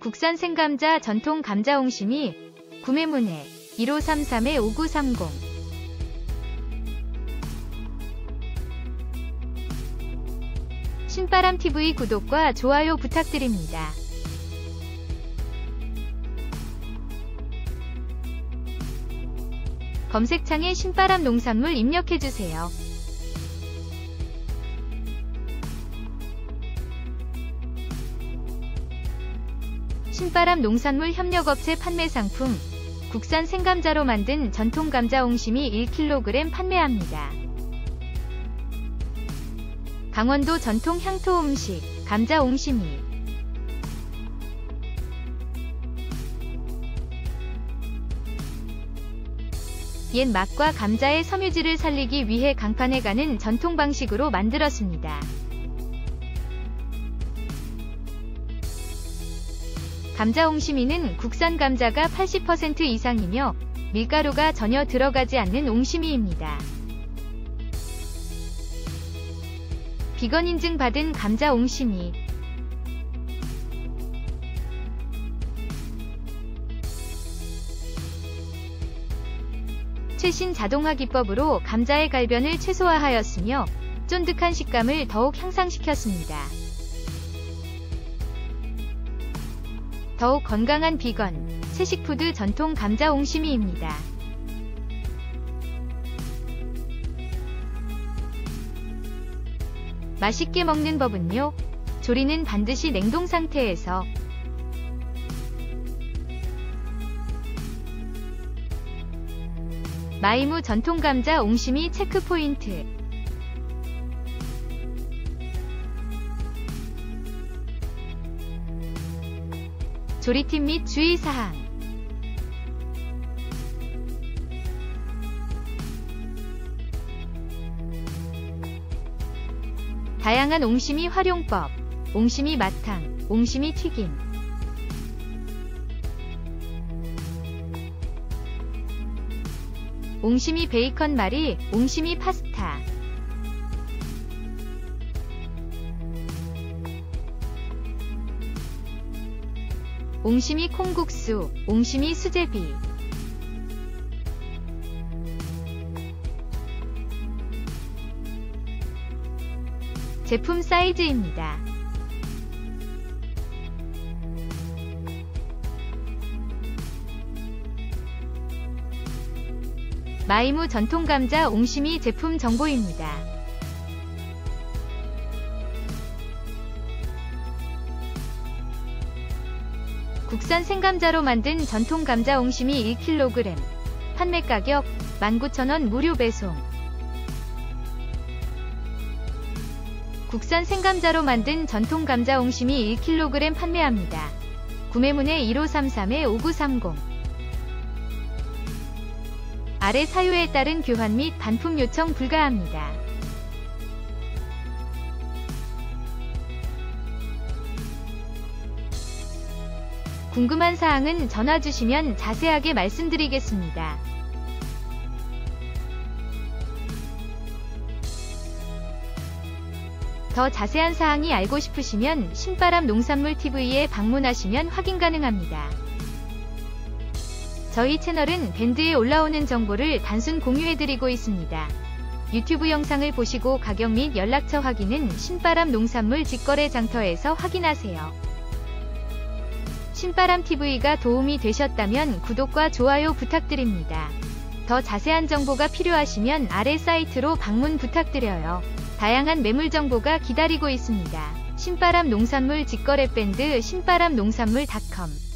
국산 생감자 전통 감자 옹심이 구매 문의 1533-5930 신바람TV 구독과 좋아요 부탁드립니다. 검색창에 신바람 농산물 입력해주세요. 신바람 농산물 협력업체 판매 상품 국산 생감자로 만든 전통 감자 옹심이 1kg 판매합니다. 강원도 전통 향토 음식 감자 옹심이 옛 맛과 감자의 섬유질을 살리기 위해 강판에 가는 전통 방식으로 만들었습니다. 감자 옹심이는 국산 감자가 80% 이상이며 밀가루가 전혀 들어가지 않는 옹심이입니다. 비건 인증 받은 감자 옹심이 최신 자동화 기법으로 감자의 갈변을 최소화하였으며 쫀득한 식감을 더욱 향상시켰습니다. 더욱 건강한 비건, 채식푸드 전통 감자 옹심이입니다. 맛있게 먹는 법은요. 조리는 반드시 냉동 상태에서 마이무 전통 감자 옹심이 체크포인트 조리팁 및 주의사항 다양한 옹심이 활용법 옹심이 마탕, 옹심이 튀김 옹심이 베이컨 말이, 옹심이 파스타 옹심이 콩국수, 옹심이 수제비 제품 사이즈입니다. 마이무 전통 감자 옹심이 제품 정보입니다. 국산 생감자로 만든 전통 감자 옹심이 1kg 판매 가격 19,000원 무료 배송 국산 생감자로 만든 전통 감자 옹심이 1kg 판매합니다. 구매 문의 1533-5930 아래 사유에 따른 교환 및 반품 요청 불가합니다. 궁금한 사항은 전화 주시면 자세하게 말씀드리겠습니다. 더 자세한 사항이 알고 싶으시면 신바람 농산물 TV에 방문하시면 확인 가능합니다. 저희 채널은 밴드에 올라오는 정보를 단순 공유해드리고 있습니다. 유튜브 영상을 보시고 가격 및 연락처 확인은 신바람 농산물 직거래 장터에서 확인하세요. 신바람TV가 도움이 되셨다면 구독과 좋아요 부탁드립니다. 더 자세한 정보가 필요하시면 아래 사이트로 방문 부탁드려요. 다양한 매물 정보가 기다리고 있습니다. 신바람 농산물 직거래 밴드 신바람농산물.com